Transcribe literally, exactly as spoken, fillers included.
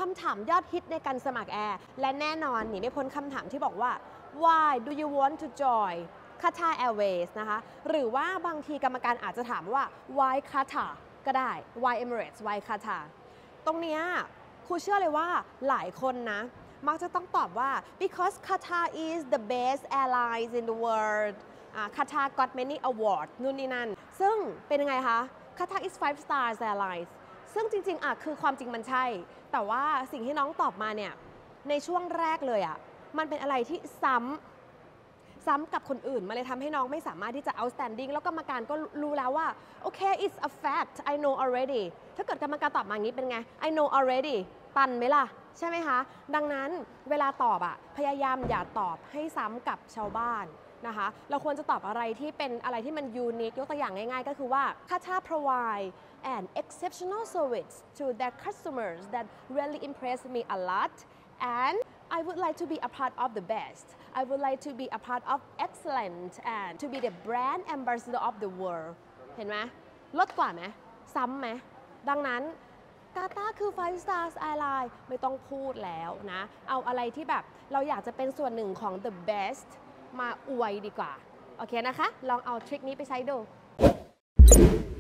ำถามยอดฮิตในการสมัครแอร์และแน่นอนหนีไม่พ้นคำถามที่บอกว่า why do you want to join Qatar Airways นะคะหรือว่าบางทีกรรมการอาจจะถามว่า why Qatar ก็ได้ why Emirates why Qatar ตรงเนี้ยครูเชื่อเลยว่าหลายคนนะมักจะต้องตอบว่า because Qatar is the best airlines in the world Qatar got many awards นู่นนี่นั่นซึ่งเป็นยังไงคะ Qatar is five stars airlines ซึ่งจริงๆอ่ะคือความจริงมันใช่แต่ว่าสิ่งที่น้องตอบมาเนี่ยในช่วงแรกเลยอ่ะมันเป็นอะไรที่ซ้ำซ้ำกับคนอื่นมาเลยทำให้น้องไม่สามารถที่จะ outstanding แล้วกรรมการก็รู้แล้วว่าโอเค it's a fact I know already ถ้าเกิดกรรมการตอบมาอย่างนี้เป็นไง I know already ตันไหมล่ะใช่ไหมคะดังนั้นเวลาตอบอ่ะพยายามอย่าตอบให้ซ้ำกับชาวบ้านนะคะเราควรจะตอบอะไรที่เป็นอะไรที่มันยูนิคยกตัวอย่างง่ายๆก็คือว่า Qatar provide an exceptional service to their customers that really impressed me a lot and I would like to be a part of the best I would like to be a part of excellent and to be the brand ambassador of the world เห็นไหมลดกว่าไหมซ้ำไหมดังนั้นกาตาร์คือ five stars airline ไม่ต้องพูดแล้วนะเอาอะไรที่แบบเราอยากจะเป็นส่วนหนึ่งของ the bestมาอวยดีกว่าโอเคนะคะลองเอาทริคนี้ไปใช้ดู